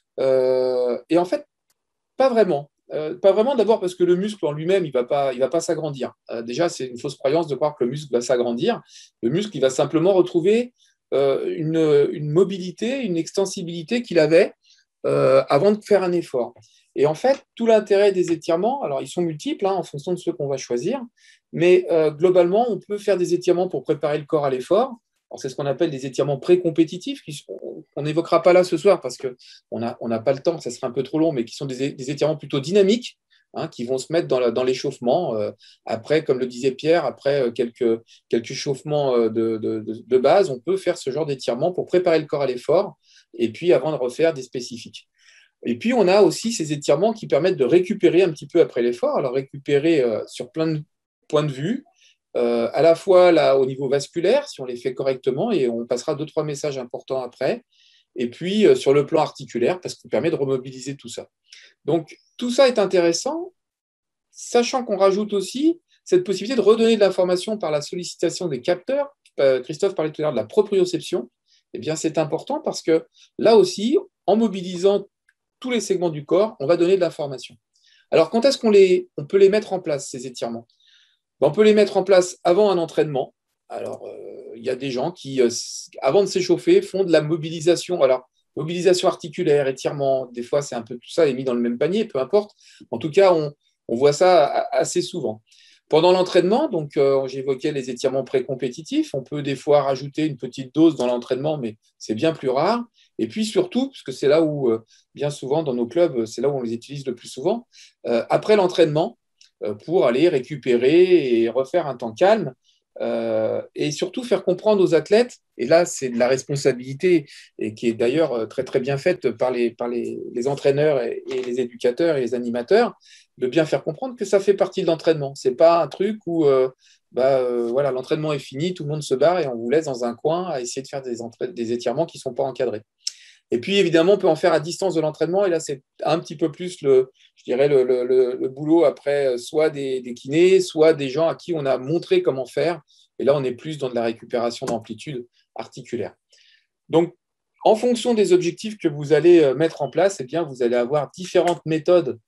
Euh, et en fait, pas vraiment. Euh, pas vraiment d'abord parce que le muscle en lui-même, il ne va pas, il va pas s'agrandir. Euh, déjà, c'est une fausse croyance de croire que le muscle va s'agrandir. Le muscle, il va simplement retrouver euh, une, une mobilité, une extensibilité qu'il avait euh, avant de faire un effort. Et en fait, tout l'intérêt des étirements, alors ils sont multiples hein, en fonction de ceux qu'on va choisir, mais euh, globalement, on peut faire des étirements pour préparer le corps à l'effort. Alors, c'est ce qu'on appelle des étirements pré-compétitifs, qu'on n'évoquera pas là ce soir parce qu'on n'a on n'a pas le temps, ça serait un peu trop long, mais qui sont des, des étirements plutôt dynamiques, hein, qui vont se mettre dans, la, dans l'échauffement. Euh, après, comme le disait Pierre, après quelques, quelques échauffements de, de, de, de base, on peut faire ce genre d'étirement pour préparer le corps à l'effort et puis avant de refaire des spécifiques. Et puis, on a aussi ces étirements qui permettent de récupérer un petit peu après l'effort, alors récupérer euh, sur plein de points de vue, euh, à la fois là, au niveau vasculaire, si on les fait correctement, et on passera deux, trois messages importants après, et puis euh, sur le plan articulaire, parce que ça permet de remobiliser tout ça. Donc, tout ça est intéressant, sachant qu'on rajoute aussi cette possibilité de redonner de l'information par la sollicitation des capteurs. Euh, Christophe parlait tout à l'heure de la proprioception. Eh bien, c'est important parce que là aussi, en mobilisant tous les segments du corps, on va donner de l'information. Alors, quand est-ce qu'on les, on peut les mettre en place, ces étirements ? Ben, on peut les mettre en place avant un entraînement. Alors, il euh, y a des gens qui, euh, avant de s'échauffer, font de la mobilisation. Alors, mobilisation articulaire, étirement, des fois, c'est un peu tout ça est mis dans le même panier, peu importe. En tout cas, on, on voit ça assez souvent. Pendant l'entraînement, donc euh, j'évoquais les étirements pré-compétitifs, on peut des fois rajouter une petite dose dans l'entraînement, mais c'est bien plus rare. Et puis surtout, parce que c'est là où, euh, bien souvent dans nos clubs, c'est là où on les utilise le plus souvent, euh, après l'entraînement, euh, pour aller récupérer et refaire un temps calme, euh, et surtout faire comprendre aux athlètes, et là c'est de la responsabilité, et qui est d'ailleurs très très bien faite par les, par les, les entraîneurs et, et les éducateurs et les animateurs, de bien faire comprendre que ça fait partie de l'entraînement. Ce n'est pas un truc où euh, bah, euh, voilà, l'entraînement est fini, tout le monde se barre et on vous laisse dans un coin à essayer de faire des, entra- des étirements qui ne sont pas encadrés. Et puis, évidemment, on peut en faire à distance de l'entraînement. Et là, c'est un petit peu plus, le, je dirais, le, le, le, le boulot après, soit des, des kinés, soit des gens à qui on a montré comment faire. Et là, on est plus dans de la récupération d'amplitude articulaire. Donc, en fonction des objectifs que vous allez mettre en place, eh bien, vous allez avoir différentes méthodes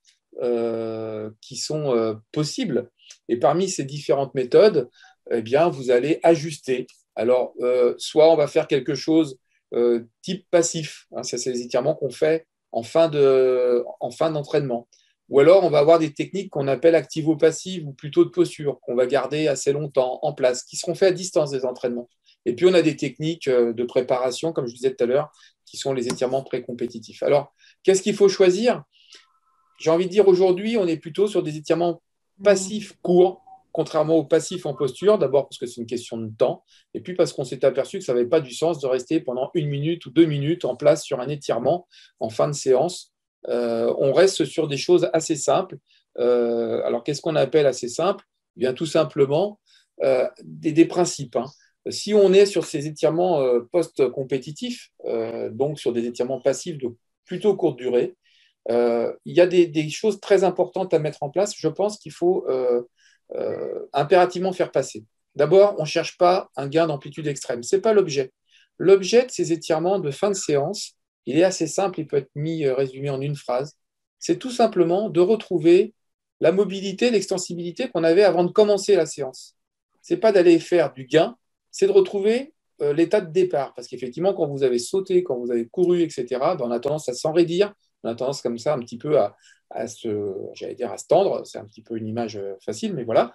Euh, qui sont euh, possibles. Et parmi ces différentes méthodes, eh bien, vous allez ajuster. Alors, euh, soit on va faire quelque chose euh, type passif, hein, ça c'est les étirements qu'on fait en fin, de, en fin d'entraînement. Ou alors, on va avoir des techniques qu'on appelle activo-passives ou plutôt de posture, qu'on va garder assez longtemps en place, qui seront faits à distance des entraînements. Et puis, on a des techniques de préparation, comme je disais tout à l'heure, qui sont les étirements pré-compétitifs. Alors, qu'est-ce qu'il faut choisir ? J'ai envie de dire aujourd'hui, on est plutôt sur des étirements passifs courts, contrairement aux passifs en posture. D'abord parce que c'est une question de temps, et puis parce qu'on s'est aperçu que ça n'avait pas du sens de rester pendant une minute ou deux minutes en place sur un étirement en fin de séance. Euh, on reste sur des choses assez simples. Euh, alors, qu'est-ce qu'on appelle assez simple ? Eh bien, tout simplement euh, des, des principes. Hein. Si on est sur ces étirements euh, post-compétitifs, euh, donc sur des étirements passifs de plutôt courte durée, Euh, il y a des, des choses très importantes à mettre en place. Je pense qu'il faut euh, euh, impérativement faire passer. D'abord, on ne cherche pas un gain d'amplitude extrême. Ce n'est pas l'objet. L'objet de ces étirements de fin de séance, il est assez simple, il peut être mis, résumé en une phrase. C'est tout simplement de retrouver la mobilité, l'extensibilité qu'on avait avant de commencer la séance. Ce n'est pas d'aller faire du gain, c'est de retrouver euh, l'état de départ. Parce qu'effectivement, quand vous avez sauté, quand vous avez couru, et cetera, ben on a tendance à s'enraidir. On a tendance comme ça un petit peu à, à se, j'allais dire, à se tendre. C'est un petit peu une image facile, mais voilà.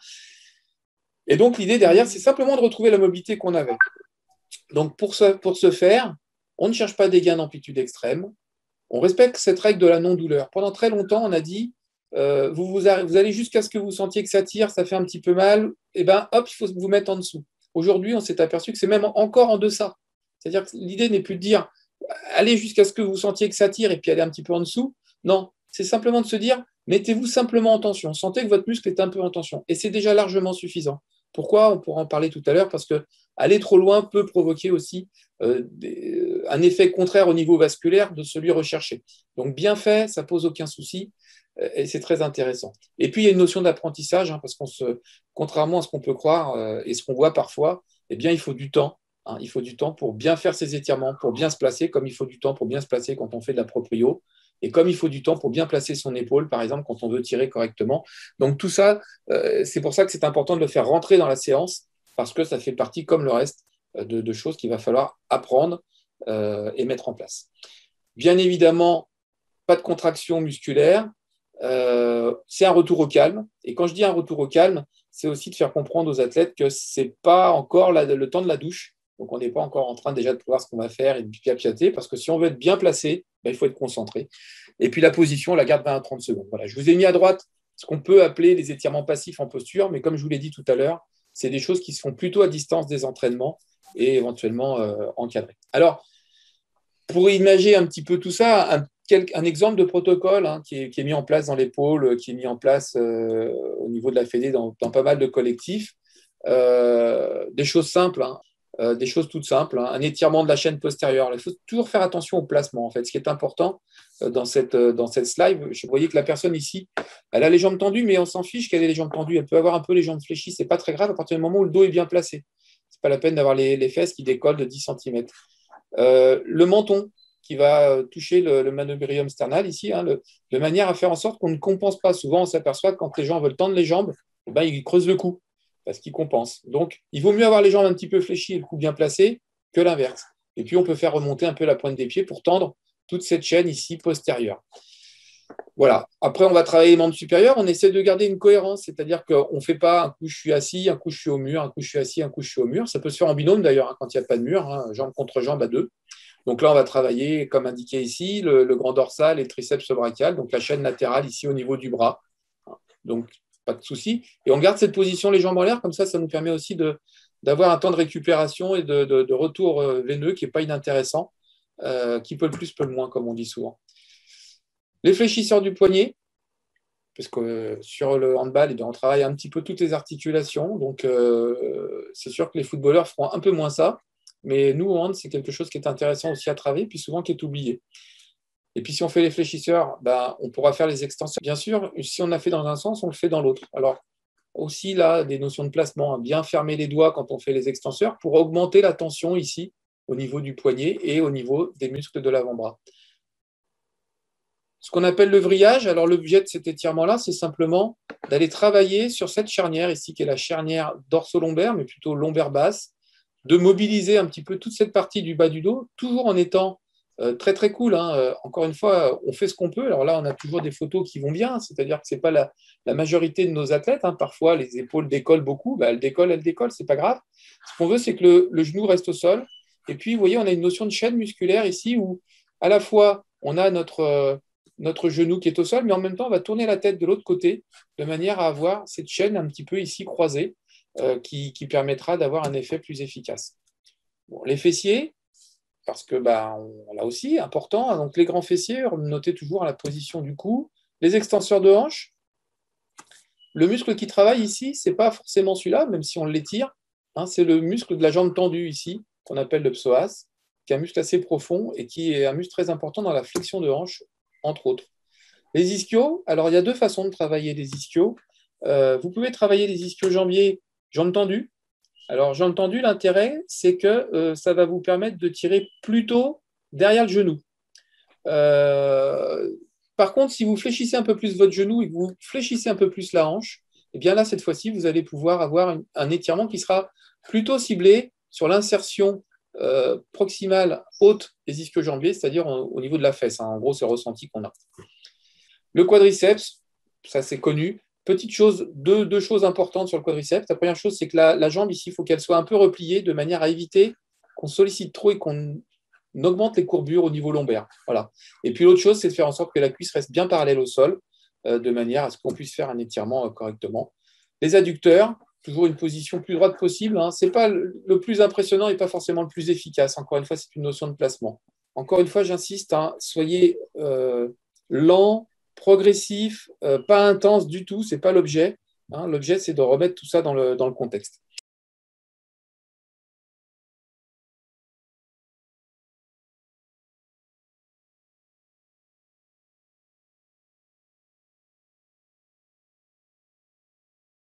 Et donc, l'idée derrière, c'est simplement de retrouver la mobilité qu'on avait. Donc, pour ce, pour ce faire, on ne cherche pas des gains d'amplitude extrême. On respecte cette règle de la non-douleur. Pendant très longtemps, on a dit, euh, vous, vous, vous allez jusqu'à ce que vous sentiez que ça tire, ça fait un petit peu mal, et bien, hop, il faut vous mettre en dessous. Aujourd'hui, on s'est aperçu que c'est même encore en deçà. C'est-à-dire que l'idée n'est plus de dire, allez jusqu'à ce que vous sentiez que ça tire et puis aller un petit peu en dessous. Non, c'est simplement de se dire, mettez-vous simplement en tension. Sentez que votre muscle est un peu en tension. Et c'est déjà largement suffisant. Pourquoi ? On pourra en parler tout à l'heure, parce que aller trop loin peut provoquer aussi euh, des, un effet contraire au niveau vasculaire de celui recherché. Donc bien fait, ça pose aucun souci euh, et c'est très intéressant. Et puis il y a une notion d'apprentissage, hein, parce qu'on se, contrairement à ce qu'on peut croire euh, et ce qu'on voit parfois, eh bien, il faut du temps. Hein, il faut du temps pour bien faire ses étirements, pour bien se placer, comme il faut du temps pour bien se placer quand on fait de la proprio, et comme il faut du temps pour bien placer son épaule, par exemple, quand on veut tirer correctement. Donc tout ça, euh, c'est pour ça que c'est important de le faire rentrer dans la séance, parce que ça fait partie, comme le reste, de, de choses qu'il va falloir apprendre euh, et mettre en place. Bien évidemment, pas de contraction musculaire, euh, c'est un retour au calme. Et quand je dis un retour au calme, c'est aussi de faire comprendre aux athlètes que ce n'est pas encore la, le temps de la douche. Donc, on n'est pas encore en train déjà de voir ce qu'on va faire et de piapiater, parce que si on veut être bien placé, ben, il faut être concentré. Et puis, la position, on la garde vingt à trente secondes. Voilà, je vous ai mis à droite ce qu'on peut appeler les étirements passifs en posture, mais comme je vous l'ai dit tout à l'heure, c'est des choses qui se font plutôt à distance des entraînements et éventuellement euh, encadrées. Alors, pour imaginer un petit peu tout ça, un, quel, un exemple de protocole hein, qui, est, qui est mis en place dans les pôles, qui est mis en place euh, au niveau de la Fédé dans, dans pas mal de collectifs, euh, des choses simples, hein, euh, des choses toutes simples, hein, un étirement de la chaîne postérieure. Il faut toujours faire attention au placement. En fait, ce qui est important euh, dans cette euh, dans cette slide, je voyais que la personne ici, elle a les jambes tendues, mais on s'en fiche qu'elle ait les jambes tendues. Elle peut avoir un peu les jambes fléchies, c'est pas très grave à partir du moment où le dos est bien placé. C'est pas la peine d'avoir les, les fesses qui décollent de dix centimètres. Euh, le menton qui va toucher le, le manubrium sternal ici, hein, le, de manière à faire en sorte qu'on ne compense pas. Souvent, on s'aperçoit que quand les gens veulent tendre les jambes, eh ben, ils creusent le cou parce qu'ils compensent. Donc, il vaut mieux avoir les jambes un petit peu fléchies et le cou bien placé que l'inverse. Et puis, on peut faire remonter un peu la pointe des pieds pour tendre toute cette chaîne ici postérieure. Voilà. Après, on va travailler les membres supérieurs. On essaie de garder une cohérence, c'est-à-dire qu'on ne fait pas un coup je suis assis, un coup je suis au mur, un coup je suis assis, un coup je suis au mur. Ça peut se faire en binôme d'ailleurs, hein, quand il n'y a pas de mur, hein, jambe contre jambe à deux. Donc là, on va travailler, comme indiqué ici, le, le grand dorsal et le triceps brachial, donc la chaîne latérale ici au niveau du bras. Donc, pas de souci. Et on garde cette position, les jambes en l'air, comme ça, ça nous permet aussi de, d'avoir un temps de récupération et de, de, de retour veineux qui n'est pas inintéressant, euh, qui peut le plus, peut le moins, comme on dit souvent. Les fléchisseurs du poignet, parce que euh, sur le handball, eh bien, on travaille un petit peu toutes les articulations, donc euh, c'est sûr que les footballeurs feront un peu moins ça. Mais nous, au hand, c'est quelque chose qui est intéressant aussi à travailler, puis souvent qui est oublié. Et puis, si on fait les fléchisseurs, ben, on pourra faire les extensions. Bien sûr, si on a fait dans un sens, on le fait dans l'autre. Alors, aussi, là, des notions de placement, hein, bien fermer les doigts quand on fait les extenseurs pour augmenter la tension ici, au niveau du poignet et au niveau des muscles de l'avant-bras. Ce qu'on appelle le vrillage, alors l'objet de cet étirement-là, c'est simplement d'aller travailler sur cette charnière ici, qui est la charnière dorso-lombaire, mais plutôt lombaire basse, de mobiliser un petit peu toute cette partie du bas du dos, toujours en étant euh, très très cool. Hein. Euh, encore une fois, on fait ce qu'on peut. Alors là, on a toujours des photos qui vont bien, c'est-à-dire que ce n'est pas la, la majorité de nos athlètes. Hein. Parfois, les épaules décollent beaucoup. Bah, elles décollent, elles décollent, c'est pas grave. Ce qu'on veut, c'est que le, le genou reste au sol. Et puis, vous voyez, on a une notion de chaîne musculaire ici où, à la fois, on a notre, euh, notre genou qui est au sol, mais en même temps, on va tourner la tête de l'autre côté de manière à avoir cette chaîne un petit peu ici croisée. Euh, qui, qui permettra d'avoir un effet plus efficace. Bon, les fessiers, parce que bah, on, là aussi, important, hein, donc les grands fessiers, notez toujours la position du cou, les extenseurs de hanche. Le muscle qui travaille ici, ce n'est pas forcément celui-là, même si on l'étire, hein, c'est le muscle de la jambe tendue ici, qu'on appelle le psoas, qui est un muscle assez profond et qui est un muscle très important dans la flexion de hanche, entre autres. Les ischios, alors il y a deux façons de travailler les ischios. Euh, vous pouvez travailler les ischio-jambiers jambes tendues. Alors, jambes tendues, l'intérêt, c'est que euh, ça va vous permettre de tirer plutôt derrière le genou. Euh, par contre, si vous fléchissez un peu plus votre genou et que vous fléchissez un peu plus la hanche, eh bien là, cette fois-ci, vous allez pouvoir avoir un, un étirement qui sera plutôt ciblé sur l'insertion euh, proximale haute des ischio-jambiers, c'est-à-dire au, au niveau de la fesse. Hein. En gros, c'est le ressenti qu'on a. Le quadriceps, ça c'est connu. Petite chose, deux, deux choses importantes sur le quadriceps. La première chose, c'est que la, la jambe ici, il faut qu'elle soit un peu repliée de manière à éviter qu'on sollicite trop et qu'on augmente les courbures au niveau lombaire. Voilà. Et puis l'autre chose, c'est de faire en sorte que la cuisse reste bien parallèle au sol, euh, de manière à ce qu'on puisse faire un étirement euh, correctement. Les adducteurs, toujours une position plus droite possible. Hein. Ce n'est pas le, le plus impressionnant et pas forcément le plus efficace. Encore une fois, c'est une notion de placement. Encore une fois, j'insiste, hein, soyez euh, lent, progressif, euh, pas intense du tout, ce n'est pas l'objet. Hein. L'objet, c'est de remettre tout ça dans le, dans le contexte.